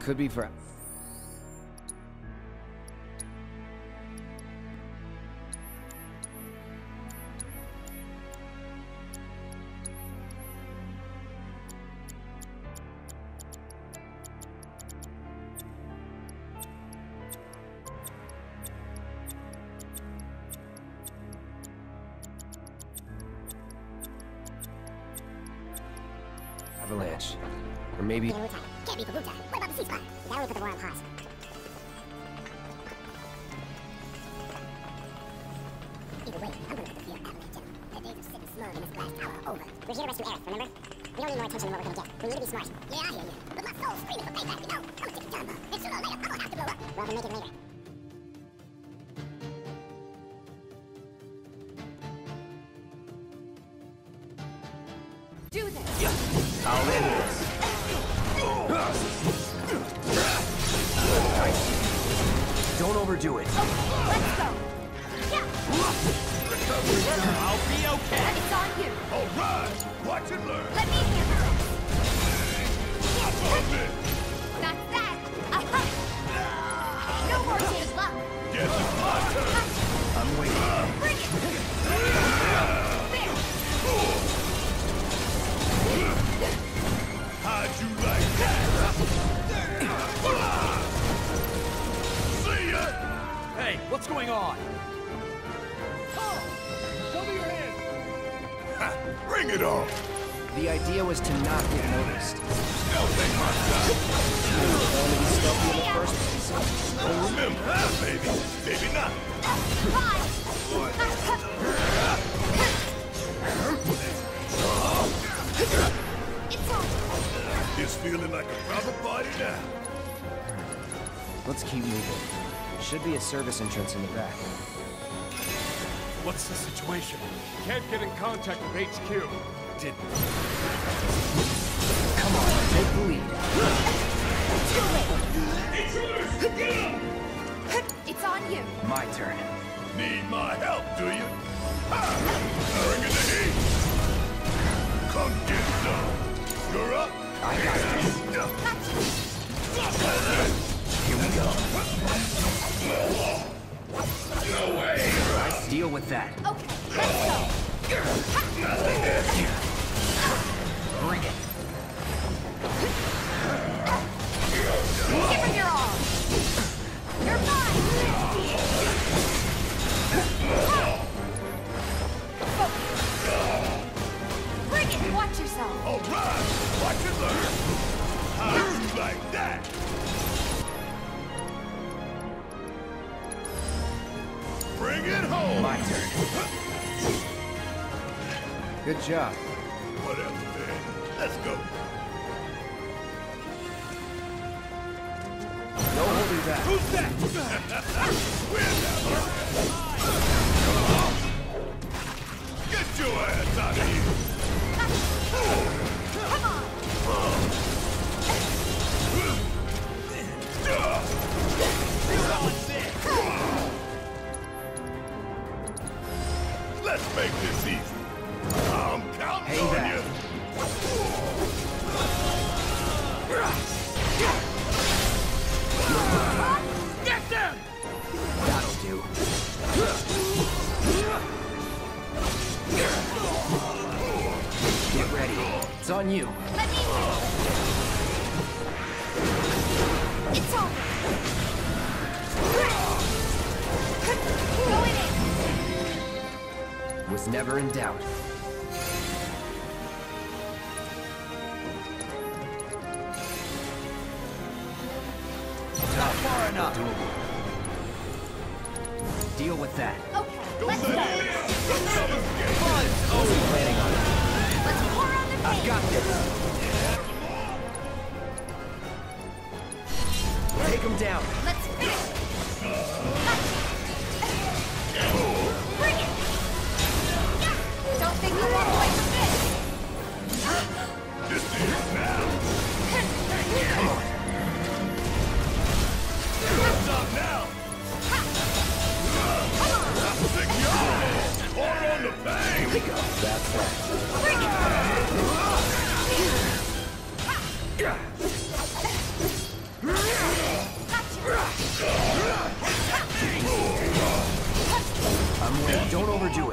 Could be for... Avalanche. Or maybe... Can't be Baruta. What about the ceasefire? Now we put the war on pause. Either way, I'm gonna put the fear of Avalanche in. The days of sitting smug in this glass tower are over. We're here to rescue Aerith, remember? We don't need more attention than what we're gonna get. We need to be smart. Yeah, I hear you. But my soul's screaming for payback, you know? I'm a ticket time bomb. And sooner or later, I'm gonna have to blow up. Well, then make it later. Do this! I'll end this. Don't overdo it. Okay, let's go! Yeah! I'll be okay. It's on you! All right, watch and learn. Let me handle Above it. it! That's that! Aha! No more take luck! Guess it's my turn. I'm waiting. Bring it! There! How'd you like that? See ya! Hey, what's going on? Ha, bring it on. The idea was to not get noticed. Stealth ain't my style. Only be stealthy in the first place. Don't remember that, baby. Maybe not. It's on! It's feeling like a proper party now. Let's keep moving. Should be a service entrance in the back. What's the situation? Can't get in contact with HQ. Did... Come on, take the lead. It's on you! My turn. Need my help, do you? Ha! Bring it to heat. Come get some. You're up. I got this. Here we go. No way. Deal with that. Okay, let's go! Bring it. Give her your all! You're mine! Bring it! Watch yourself! All right. Watch and learn. How'd you like that? Bring it home. My turn. Good job. Whatever, man. Let's go. No holding back. Who's that? Where's that? Get your ass out of here. Come on! Let's make this easy. I'm counting Hang on back. you. Get them! That'll do. Get ready. It's on you. Let me handle it! It's on! Going in! Was never in doubt. Not far enough. Doable. Deal with that. Okay, let's go! Wasn't planning on it. Let's pour on the I've pain! got this. Take him down. Let's finish! Bring it! Don't think you walk away from this! This is now. Come on. Stop now. Stick your hand. Pour on the pain. That's that. Bring it! Don't overdo it.